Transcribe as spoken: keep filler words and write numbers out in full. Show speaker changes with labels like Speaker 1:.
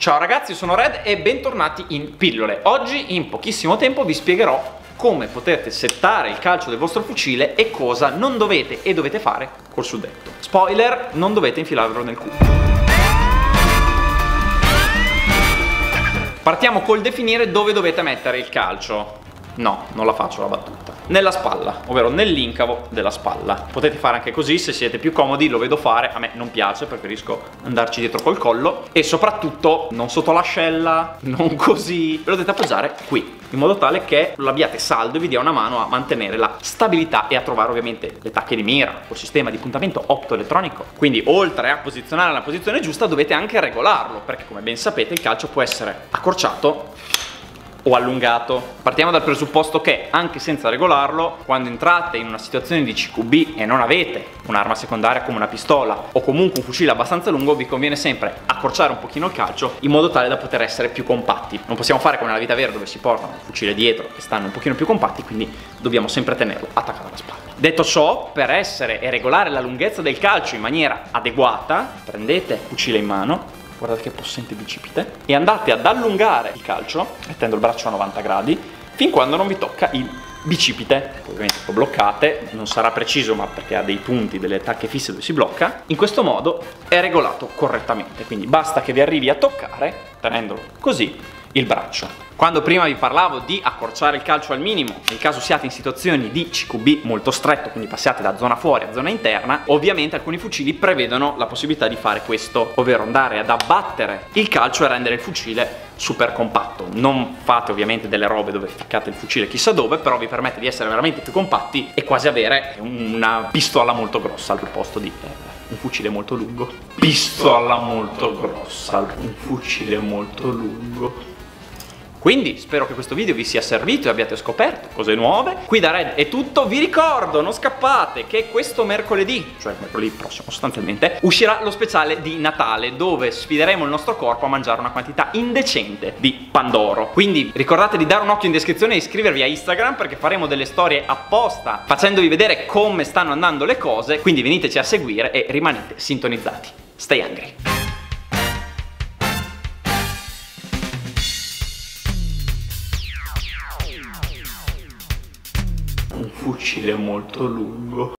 Speaker 1: Ciao ragazzi, sono Red e bentornati in Pillole. Oggi in pochissimo tempo vi spiegherò come potete settare il calcio del vostro fucile e cosa non dovete e dovete fare col suddetto. Spoiler, non dovete infilarvelo nel culo. Partiamo col definire dove dovete mettere il calcio. No, non la faccio la battuta. Nella spalla, ovvero nell'incavo della spalla. Potete fare anche così se siete più comodi, lo vedo fare, a me non piace, preferisco andarci dietro col collo. E soprattutto non sotto l'ascella, non così. Ve lo dovete appoggiare qui, in modo tale che l'abbiate saldo e vi dia una mano a mantenere la stabilità e a trovare ovviamente le tacche di mira col sistema di puntamento optoelettronico. Quindi oltre a posizionare la posizione giusta dovete anche regolarlo, perché come ben sapete il calcio può essere accorciato o allungato. Partiamo dal presupposto che anche senza regolarlo, quando entrate in una situazione di C Q B e non avete un'arma secondaria come una pistola o comunque un fucile abbastanza lungo, vi conviene sempre accorciare un pochino il calcio in modo tale da poter essere più compatti. Non possiamo fare come nella vita vera dove si portano il fucile dietro e stanno un pochino più compatti, quindi dobbiamo sempre tenerlo attaccato alla spalla. Detto ciò, per essere e regolare la lunghezza del calcio in maniera adeguata, prendete il fucile in mano, guardate che possente bicipite, e andate ad allungare il calcio mettendo il braccio a novanta gradi fin quando non vi tocca il bicipite. Ovviamente lo bloccate, non sarà preciso ma perché ha dei punti, delle tacche fisse dove si blocca. In questo modo è regolato correttamente, quindi basta che vi arrivi a toccare, tenendolo così, il braccio. Quando prima vi parlavo di accorciare il calcio al minimo, nel caso siate in situazioni di C Q B molto stretto, quindi passiate da zona fuori a zona interna, ovviamente alcuni fucili prevedono la possibilità di fare questo, ovvero andare ad abbattere il calcio e rendere il fucile super compatto. Non fate ovviamente delle robe dove ficcate il fucile chissà dove, però vi permette di essere veramente più compatti e quasi avere una pistola molto grossa al posto di eh, un fucile molto lungo. Pistola molto grossa, un fucile molto lungo. Quindi spero che questo video vi sia servito e abbiate scoperto cose nuove. Qui da Red è tutto, vi ricordo, non scappate, che questo mercoledì, cioè mercoledì prossimo sostanzialmente, uscirà lo speciale di Natale dove sfideremo il nostro corpo a mangiare una quantità indecente di pandoro. Quindi ricordate di dare un occhio in descrizione e iscrivervi a Instagram perché faremo delle storie apposta facendovi vedere come stanno andando le cose, quindi veniteci a seguire e rimanete sintonizzati. Stay hungry! Un fucile molto lungo.